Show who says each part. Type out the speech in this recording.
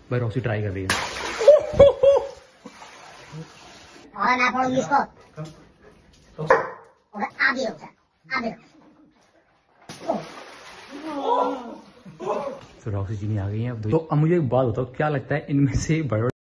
Speaker 1: भाई Roxy try कर रही है।
Speaker 2: और ना पड़ूंगी इसको। आगे हो जा, आगे।
Speaker 1: तो रॉक्सी चीनी आ गई है। तो अब मुझे एक बात बताओ, क्या लगता है इनमें से बड़ा